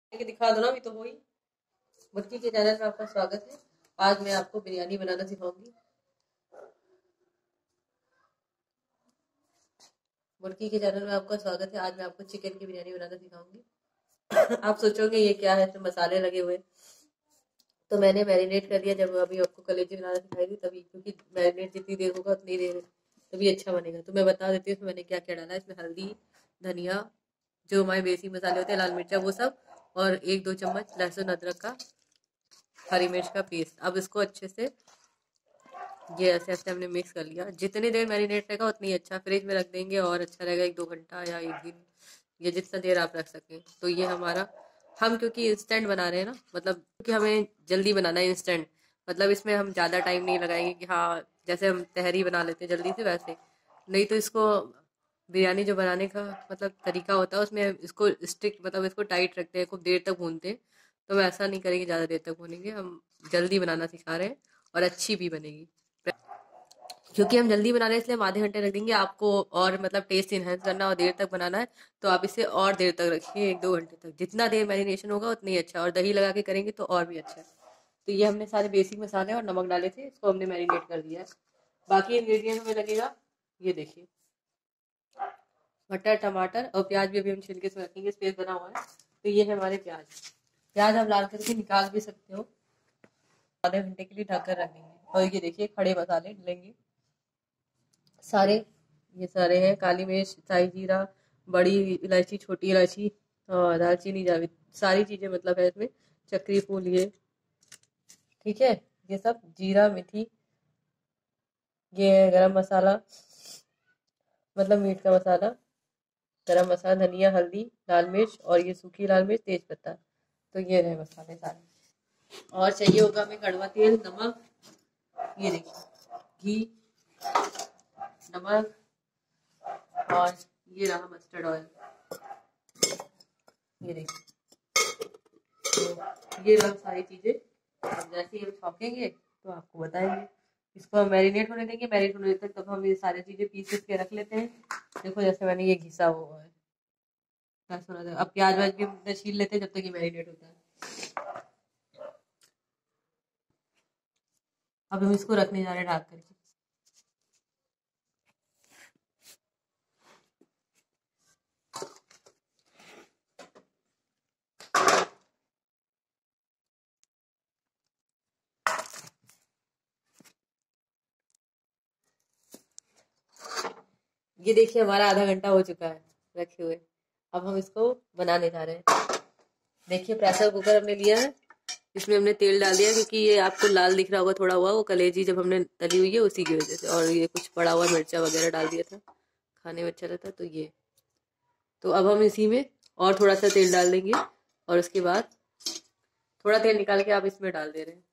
के दिखा दो ना, अभी तो वही। मुर्गी के चैनल में आपका स्वागत है। आज मैं आपको बिरयानी बनाना सिखाऊंगी। मुर्गी के चैनल में आपका स्वागत है। आज मैं आपको चिकन की बिरयानी बनाना सिखाऊंगी। आप सोचोगे ये क्या है, इसमें मसाले लगे हुए। तो मैंने मैरिनेट कर दिया, जब अभी आपको कलेजी बनाना सिखाई थी तभी, क्योंकि मैरिनेट जितनी देर होगा उतनी देर तभी अच्छा बनेगा। तो मैं बता देती हूँ इसमें मैंने क्या क्या डाला है। इसमें हल्दी, धनिया, जो हमारे बेसिक मसाले होते हैं, लाल मिर्चा, वो सब, और 1-2 चम्मच लहसुन अदरक का, हरी मिर्च का पेस्ट। अब इसको अच्छे से ये ऐसे ऐसे हमने मिक्स कर लिया। जितनी देर मैरिनेट रहेगा उतनी अच्छा। फ्रिज में रख देंगे और अच्छा रहेगा, 1-2 घंटा या एक दिन, या जितना देर आप रख सकें। तो ये हमारा, हम क्योंकि इंस्टेंट बना रहे हैं ना, मतलब क्योंकि हमें जल्दी बनाना है इंस्टेंट, मतलब इसमें हम ज़्यादा टाइम नहीं लगाएंगे कि हाँ जैसे हम तहरी बना लेते हैं जल्दी से वैसे। नहीं तो इसको बिरयानी जो बनाने का मतलब तरीका होता है उसमें इसको स्टिक, मतलब इसको टाइट रखते हैं, खूब देर तक भूनते हैं। तो हम ऐसा नहीं करेंगे, ज़्यादा देर तक भूनेंगे। हम जल्दी बनाना सिखा रहे हैं और अच्छी भी बनेगी। क्योंकि हम जल्दी बना रहे हैं इसलिए हम आधे घंटे रख देंगे। आपको और मतलब टेस्ट इनहेंस करना और देर तक बनाना है तो आप इसे और देर तक रखिए, 1-2 घंटे तक। जितना देर मैरिनेशन होगा उतना ही अच्छा, और दही लगा के करेंगे तो और भी अच्छा है। तो ये हमने सारे बेसिक मसाले और नमक डाले थे, इसको हमने मैरिनेट कर दिया है। बाकी इंग्रेडिएंट हमें लगेगा, ये देखिए, मटर, टमाटर और प्याज भी अभी हम छिलके से रखेंगे, स्पेस बना हुआ है। तो ये है हमारे प्याज। प्याज आप लाल करके निकाल भी सकते हो। आधे घंटे के लिए ढक कर रख देंगे। और ये देखिए खड़े मसाले डलेंगे सारे। ये सारे हैं काली मिर्च, शाही जीरा, बड़ी इलायची, छोटी इलायची, और दालचीनी, जावित्री, सारी चीजें मतलब है इसमें। चक्री फूल, ये ठीक है। ये सब जीरा, मेथी, ये है गरम मसाला, मतलब मीट का मसाला, गरम मसाला, धनिया, हल्दी, लाल मिर्च, और ये सूखी लाल मिर्च, तेज पत्ता। तो ये रहे मसाले सारे। और चाहिए होगा हमें कड़वा तेल, नमक, ये देखिए घी, नमक, और ये रहा मस्टर्ड ऑयल, ये देखिए। तो ये रहा सारी चीजें। अब जैसे ही हम छौंकेंगे तो आपको बताएंगे। इसको हम मैरिनेट होने देंगे, मैरिनेट होने तक तब हम ये सारी चीजें पीस के रख लेते हैं। देखो जैसे मैंने ये घिसा हुआ है, अब प्याज व्याज भी हम छील लेते हैं जब तक ये मैरिनेट होता है। अब हम इसको रखने जा रहे हैं ढक करके। ये देखिए हमारा आधा घंटा हो चुका है रखे हुए। अब हम इसको बनाने जा रहे हैं। देखिए प्रेशर कुकर हमने लिया है, इसमें हमने तेल डाल दिया, क्योंकि ये आपको लाल दिख रहा होगा थोड़ा हुआ, वो कलेजी जब हमने तली हुई है उसी की वजह से। और ये कुछ पड़ा हुआ मिर्चा वगैरह डाल दिया था, खाने में अच्छा रहता। तो ये, तो अब हम इसी में और थोड़ा सा तेल डाल देंगे, और उसके बाद थोड़ा तेल निकाल के आप इसमें डाल दे रहे हैं।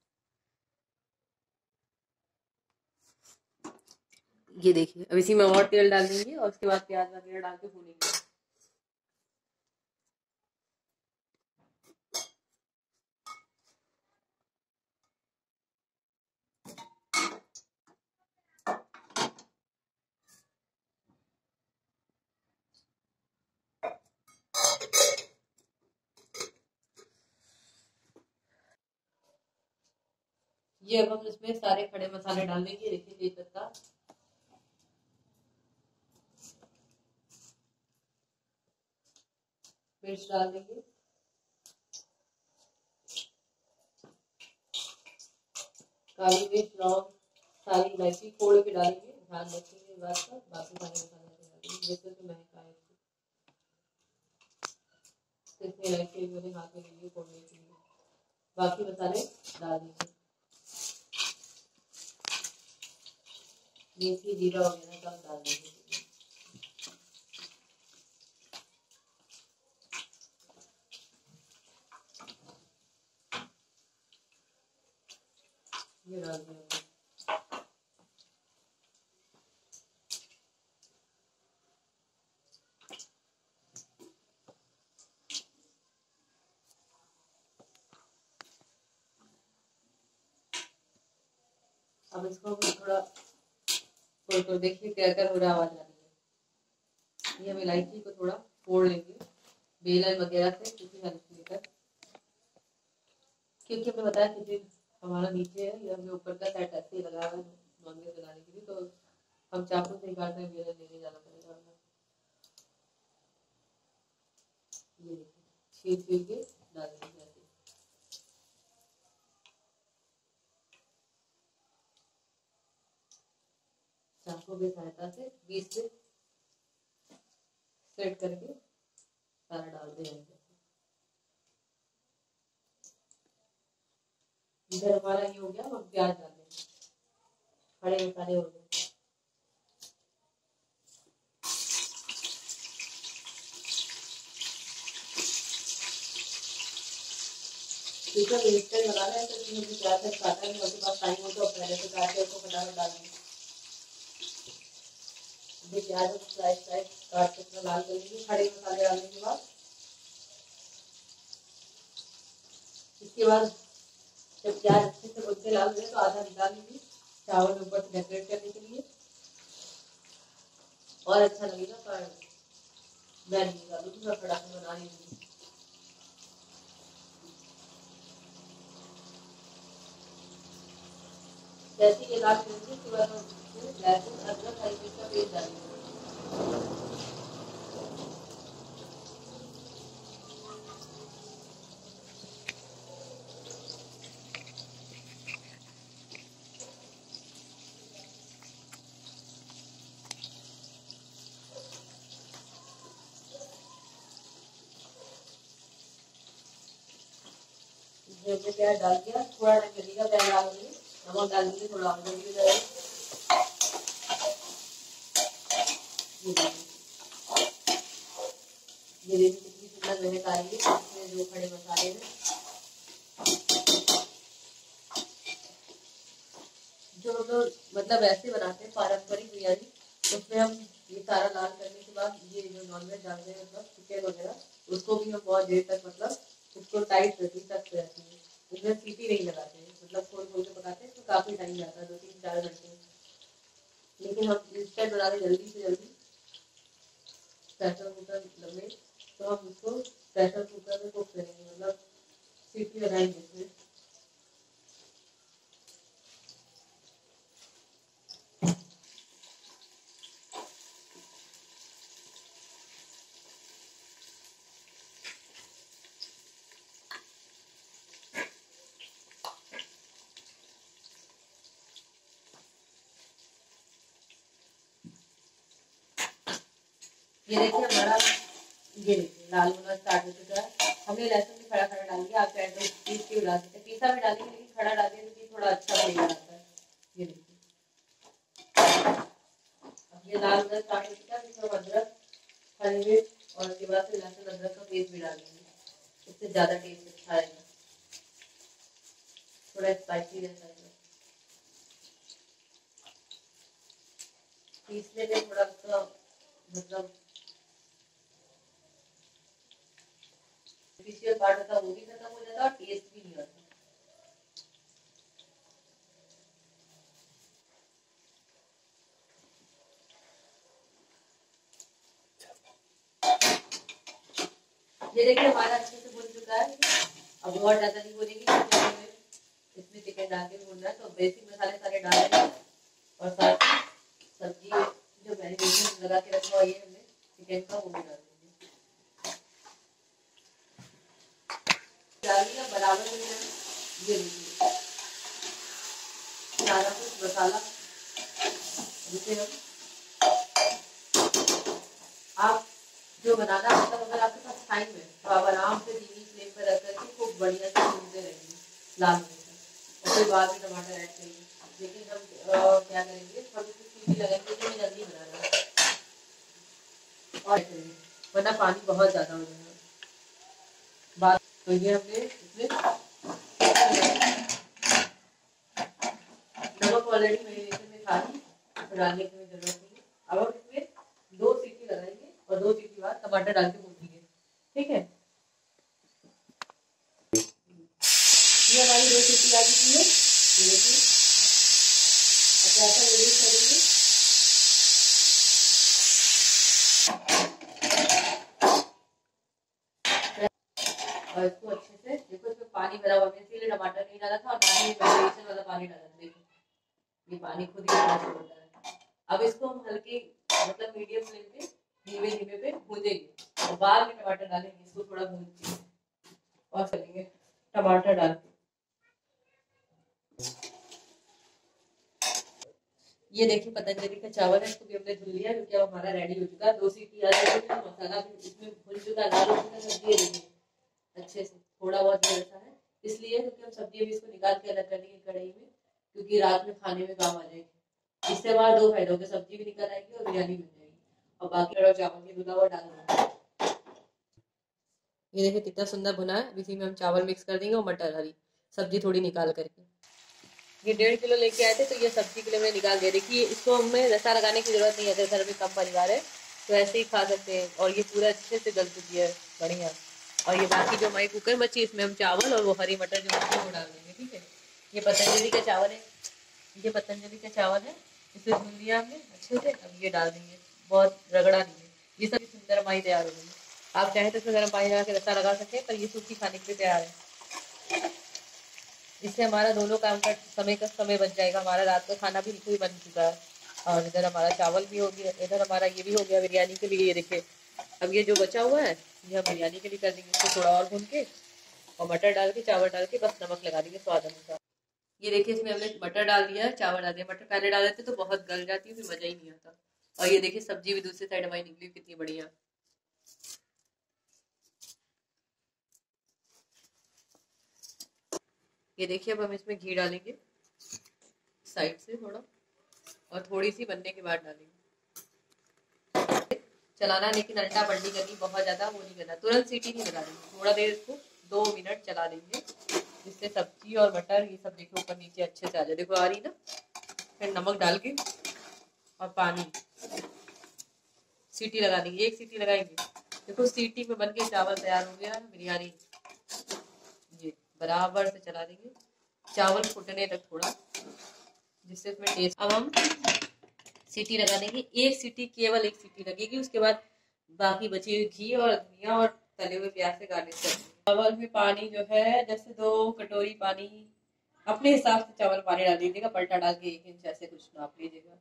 ये देखिए अब इसी में और तेल डाल देंगे, और उसके बाद प्याज वगैरह डाल के भूनेंगे। ये अब हम इसमें सारे खड़े मसाले डाल देंगे। देखिए तेज पत्ता, मिर्च डाल देंगे, काली मिर्च, लौंग, सारी इलायची फोड़ के डालेंगे। ध्यान रखेंगे इस बात का, बाकी सारे मसाले डालेंगे जैसे तो महक आए। इसमें इलायची मैंने हाथ में लिए फोड़ने के लिए, बाकी मसाले डाल देंगे, मेथी, जीरा वगैरह सब डाल देंगे। ये डाल दिया। अब इसको थोड़ा तो देखिए क्रैकर हो रहा, आवाज आ रही है। ये हम इलायची को थोड़ा फोड़ लेंगे बेलन वगैरह से, क्योंकि हल्की लेकर क्योंकि हमें बताया किचन हमारा नीचे है, ये हमें ऊपर का सेट ऐसे ही लगा हुआ है नॉनवेज बनाने के लिए, तो हम चाकू से ही काट रहे हैं, लेने जाना पड़ेगा। ये देखिए छील के डाल देंगे ऐसे। चाकू की सहायता से बीच से सेट करके सारा डाल देंगे। इधर हमारा ये हो गया, हम प्याज डाल देंगे, खड़े मसाले हो गए। ठीक है, वेस्टेज लगा रहे हैं तो इसमें भी प्याज काटा है, आपके पास टाइम हो तो पहले से काट के उसको फटाफट डाल देंगे। प्याज स्लाइस स्लाइस काट के लाल करेंगे खड़े मसाले डालने के बाद। इसके बाद जब प्याज अच्छे से भुन के लाल हो जाए तो आधा निकाल लीजिए चावल ऊपर से डेकोरेट करने के लिए, और अच्छा लगेगा। पर मैं नहीं निकालूंगी, मैं फटाफट बना रही हूँ। जैसे ये लाल करेंगे उसके बाद हम लहसुन अदरक हरी मिर्च का पेस्ट डालेंगे। हमने प्याज डाल दिया, थोड़ा टाइम लगेगा प्याज डाल देंगे, नमक डाल देंगे, थोड़ा और जल्दी हो जाएगा। ये देखिए कितनी सुंदर महक आ रही है। इसमें जो खड़े मसाले हैं, जो हम लोग मतलब ऐसे बनाते हैं पारंपरिक बिरयानी, उसमें हम ये सारा लाल करने के बाद ये जो नॉनवेज डालते हैं मतलब चिकन वगैरह, उसको भी हम बहुत देर तक मतलब उसको टाइट रहती सख्त रहती है, उसमें सीटी नहीं लगाते हैं, मतलब खोल खोल के पकाते हैं तो काफी टाइम जाता है, 2-3-4 घंटे। लेकिन हम इंस्टेंट बनाते जल्दी से जल्दी प्रेशर कुकर में, तो हम उसको प्रेशर कुकर में कुक करेंगे, मतलब सीटी लगाएंगे इसमें। ये देखिए हमारा, ये देखिए लाल होना स्टार्ट हो चुका है। हमने लहसुन भी खड़ा खड़ा डाल दिया, आप चाहे तो पीस के भी डाल सकते हैं, पीसा भी डालेंगे लेकिन खड़ा डालेंगे तो थोड़ा अच्छा फ्लेवर आता है। ये देखिए अब ये लाल होना स्टार्ट हो चुका है, इसमें अदरक हरी मिर्च और उसके बाद से लहसुन अदरक का पेस्ट भी डाल देंगे, इससे ज्यादा टेस्ट अच्छा आएगा, थोड़ा स्पाइसी रहता है। पीसने में थोड़ा सा मतलब फेशियल पार्ट होता है वो भी खत्म हो जाता है और टेस्ट भी नहीं आता। ये देखिए हमारा अच्छे से भुन चुका है। अब बहुत ज्यादा नहीं भुनेगी क्योंकि इसमें चिकन डाल के भूनना है, तो बेसिक मसाले सारे डाल देंगे और साथ सब्जी जो मैरिनेशन लगा के रखा हुआ ये हमने चिकन का वो भी डाल देंगे। डाल दिया बराबर में, ये देखिए सारा कुछ मसाला। जिसे हम आप जो बनाना मतलब अगर आपके पास टाइम है तो आप आराम से धीमी फ्लेम पर रख करके खूब बढ़िया से भूनते रहेंगे लाल होने तक, और फिर बाद में टमाटर ऐड करेंगे। लेकिन हम क्या करेंगे, हम इसको सीटी लगाएंगे तो जल्दी बनाना है और करेंगे, वरना पानी बहुत ज्यादा हो जाएगा बाद। तो ये हमने इसमें नमक ऑलरेडी मैरिनेशन में था ही, तो डालने की जरूरत नहीं है। अब हम इसमें 2 सीटी लगाएंगे और 2 सीटी बाद टमाटर डाल के भूनेंगे, ठीक है। ये हमारी 2 सीटी आ चुकी है, ये देखिए अब ऐसा रिलीज करेंगे। और इसको अच्छे से, देखो इसमें पानी भरा हुआ है, इसीलिए टमाटर नहीं डाला था और ना ही मैरिनेशन वाला पानी डाला था। देखो ये पानी खुद ही छोड़ता है। अब इसको हम हल्की मतलब मीडियम फ्लेम पे धीमे धीमे पे भूनेंगे और बाद में टमाटर डालेंगे। इसको थोड़ा भून के और चलेंगे टमाटर डाल के। ये देखिए पतंजलि का चावल है, इसको भी हमने धुल लिया क्योंकि अब हमारा रेडी हो चुका है। 2 सीटी आ जाएगी तो मसाला भी इसमें भुन चुका है, लाल हो चुका है। सब्जी देखिए अच्छे से थोड़ा बहुत जलता है, इसलिए क्योंकि हम सब्जी अभी इसको निकाल के अलग करेंगे कढ़ाई में, क्योंकि रात में खाने में काम आ जाएगी। इससे हमारा 2 फायदा होगा, सब्जी भी निकल आएगी और बिरयानी बन जाएगी। और बाकी चावल के धुला हुआ डाल देंगे। ये देखिए कितना सुंदर भुना है। इसी में हम चावल मिक्स कर देंगे और मटर हरी सब्जी थोड़ी निकाल करके। ये 1.5 किलो लेके आए थे तो ये सब्जी के लिए मैंने निकाल दिया। देखिए इसको हमें रसा लगाने की जरूरत नहीं है, अगर घर में कम परिवार है तो ऐसे ही खा सकते हैं। और ये पूरा अच्छे से गल चुकी है, बढ़िया। और ये बाकी जो हमारी कुकर बची इसमें हम चावल और वो हरी मटर जो बची वो डाल देंगे। ठीक है, ये पतंजलि का चावल है, ये पतंजलि का चावल है, इसे धुल लिया हमने अच्छे से। अब ये डाल देंगे, बहुत रगड़ा नहीं है। ये सब सुंदर हमारी तैयार हो गई। आप चाहे तो इसमें गर्म पानी लगा के रसा लगा सकते हैं, पर ये सूखी खाने के लिए तैयार है। इससे हमारा दोनों काम का समय बच जाएगा। हमारा रात का खाना भी बिल्कुल बन चुका है और इधर हमारा चावल भी हो गया, इधर हमारा ये भी हो गया बिरयानी के लिए। ये देखिए अब ये जो बचा हुआ है ये हम बिरयानी के लिए कर देंगे। इसको थोड़ा और भून के और मटर डाल के चावल डाल के बस नमक लगा देंगे स्वाद अनुसार। ये देखिए इसमें हमने मटर डाल दिया, चावल डाल दिया। मटर पहले डाल देते तो बहुत गल जाती है, फिर मजा ही नहीं आता। और ये देखिए सब्जी भी दूसरी साइड हमारी निकली कितनी बढ़िया। ये देखिए अब हम इसमें घी डालेंगे साइड से थोड़ा, और थोड़ी सी बनने के बाद डालेंगे। चलाना लेकिन अल्टा पलटी करनी, बहुत ज्यादा वो नहीं करना, तुरंत सीटी नहीं लगा देंगे। थोड़ा देर इसको 2 मिनट चला देंगे जिससे सब्जी और मटर ये सब देखो ऊपर नीचे अच्छे से आ जाए। देखो आ रही ना। फिर नमक डाल के और पानी, सीटी लगा देंगे, 1 सीटी लगाएंगे। देखो सीटी में बन के चावल तैयार हो गया बिरयानी। ये बराबर से चला देंगे, चावल फूटने तक थोड़ा, जिससे इसमें टेस्ट। अब हम सीटी लगा देंगे, 1 सीटी, केवल 1 सीटी लगेगी। उसके बाद बाकी बची हुई घी और धनिया और तले हुए प्याज से गार्निश कर देंगे। चावल में पानी जो है जैसे 2 कटोरी पानी अपने हिसाब से चावल पानी डाल दीजिएगा, पलटा डाल के 1 इंच ऐसे कुछ नाप लीजिएगा।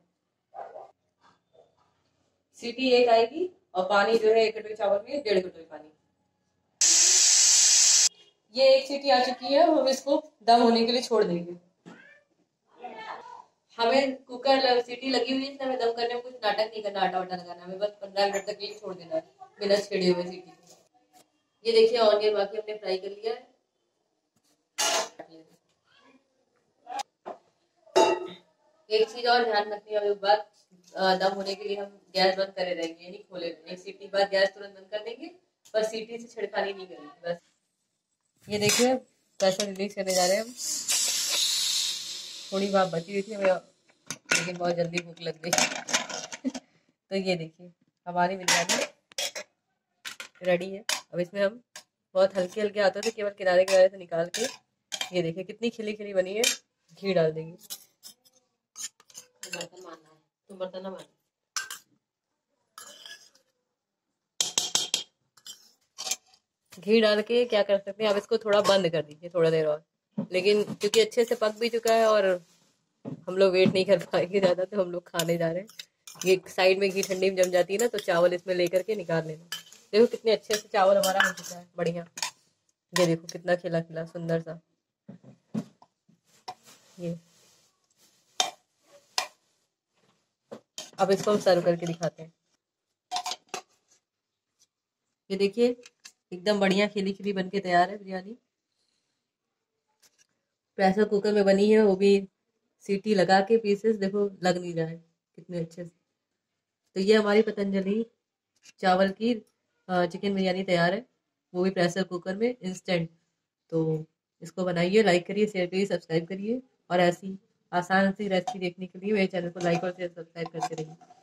सीटी 1 आएगी और पानी जो है 1 कटोरी चावल में 1.5 कटोरी पानी। ये 1 सीटी आ चुकी है, हम इसको दम होने के लिए छोड़ देंगे। हमें कुकर सीटी लगी हुई है, हमें दम करने में कुछ नाटक नहीं करना, आटा वाटा लगाना, हमें बस 15 मिनट तक के लिए छोड़ देना है बिना छिड़े हुए सीटी। ये देखिए ऑनियन बाकी हमने फ्राई कर लिया है। एक चीज और ध्यान रखनी है, बात दम होने के लिए हम गैस बंद करे रहेंगे, नहीं खोले। 1 सीटी बाद गैस तुरंत बंद कर देंगे, पर सीटी से छिड़कानी नहीं करेंगे बस। ये देखिए कैसे रिलीज करने जा रहे हैं हम। थोड़ी भाप बची हुई थी हमें, लेकिन बहुत जल्दी भूख लग गई तो ये देखिए हमारी बिरयानी रेडी है। अब इसमें हम बहुत हल्के हल्के हाथों से केवल किनारे किनारे से निकाल के, ये देखिए कितनी खिली खिली बनी है। घी डाल देंगे, बर्तन मारना है तो बर्तन ना मारना। घी डाल के क्या कर सकते हैं, अब इसको थोड़ा बंद कर दीजिए थोड़ा देर और। लेकिन क्योंकि अच्छे से पक भी चुका है और हम लोग वेट नहीं कर पाएंगे ज्यादा, तो हम लोग खाने जा रहे हैं। ये साइड में घी ठंडी में जम जाती है ना, तो चावल इसमें लेकर के निकाल लेना। देखो कितने अच्छे से चावल हमारा हो चुका है, बढ़िया। ये देखो कितना खिला खिला सुंदर सा। ये अब इसको हम सर्व करके दिखाते हैं। ये देखिए एकदम बढ़िया खिली खिली बन के तैयार है बिरयानी। प्रेशर कुकर में बनी है, वो भी सीटी लगा के, पीसेस देखो लग नहीं रहा है कितने अच्छे से। तो ये हमारी पतंजलि चावल की चिकन बिरयानी तैयार है, वो भी प्रेशर कुकर में इंस्टेंट। तो इसको बनाइए, लाइक करिए, शेयर करिए, सब्सक्राइब करिए। और ऐसी आसान सी रेसिपी देखने के लिए मेरे चैनल को लाइक और शेयर सब्सक्राइब करते रहिए।